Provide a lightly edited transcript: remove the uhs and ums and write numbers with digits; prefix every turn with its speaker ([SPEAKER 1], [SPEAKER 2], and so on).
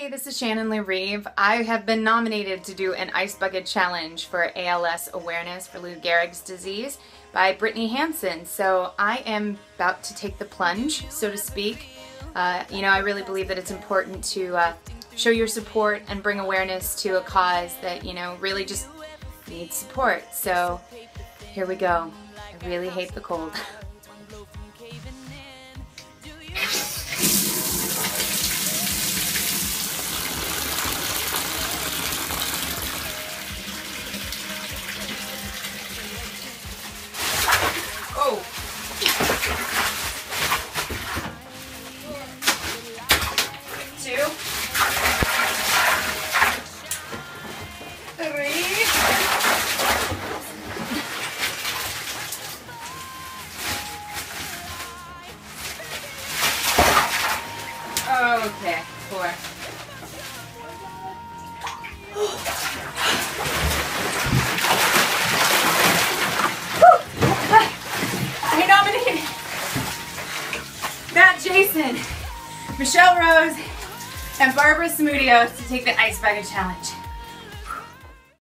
[SPEAKER 1] Hi, this is Shannon Lee Reeve. I have been nominated to do an ice bucket challenge for ALS awareness for Lou Gehrig's disease by Brittany Hansen. So I am about to take the plunge, so to speak. I really believe that it's important to show your support and bring awareness to a cause that, really just needs support. So here we go. I really hate the cold. Oh! 2, 3. Okay, 4. I nominated Matt Jason, Michelle Rose, and Barbara Smudios to take the ice bucket challenge.